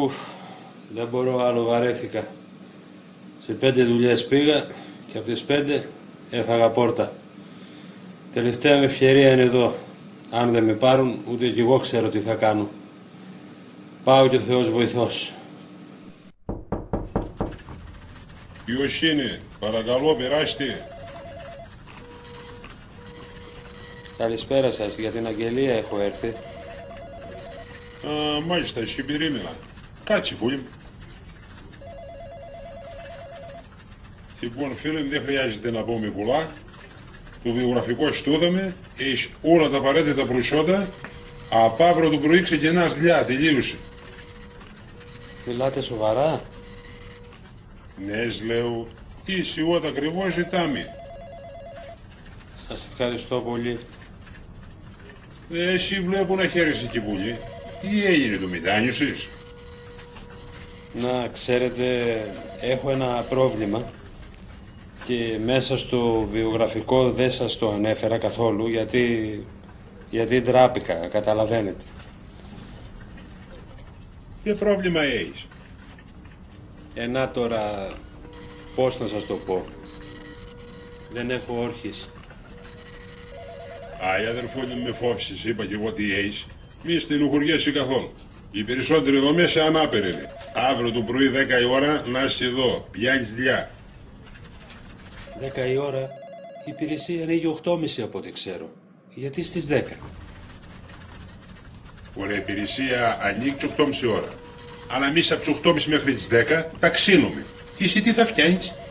Ουφ, δεν μπορώ άλλο, βαρέθηκα. Σε 5 δουλειές πήγα και από τις 5 έφαγα πόρτα. Τελευταία με ευκαιρία είναι εδώ. Αν δεν με πάρουν, ούτε κι εγώ ξέρω τι θα κάνω. Πάω και ο Θεός βοηθός. Ποιος είναι, παρακαλώ περάστε. Καλησπέρα σας, για την αγγελία έχω έρθει. Μάλιστα, εσύ περίμενα. Κάτσε φούλη μου. Λοιπόν φίλε μου, δεν χρειάζεται να πούμε πολλά. Το βιογραφικό σου το είδαμε, έχεις όλα τα απαραίτητα προσόντα. Από αύριο το πρωί ξεκινάς δουλειά, τελείωσε. Μιλάτε σοβαρά? Ναι, λέω, είσαι ό,τι ακριβώς ζητάμε. Σας ευχαριστώ πολύ. Εσύ βλέπω να χαίρεσαι και πολύ. Τι έγινε, το μετάνιωσες? Να ξέρετε, έχω ένα πρόβλημα και μέσα στο βιογραφικό δεν σας το ανέφερα καθόλου γιατί ντράπηκα, καταλαβαίνετε. Τι πρόβλημα έχεις? Να τώρα, πώς να σας το πω. Δεν έχω όρχης. Η αδερφόνη μου με φόβησες, είπα και εγώ τι έχεις. Μη στενοχωριέσαι καθόλου. Οι περισσότεροι εδώ μέσα ανάπηροι είναι. Αύριο το πρωί 10 η ώρα να είσαι εδώ. Πιάνεις δουλειά. 10 η ώρα, η υπηρεσία ανοίγει 8.30 από ό,τι ξέρω. Γιατί στις 10? Ωραία, η υπηρεσία ανοίγει τις 8.30 ώρα. Αλλά εμείς από τις 8.30 μέχρι τις 10 τα ξύνουμε. Και εσύ τι θα φτιάνεις?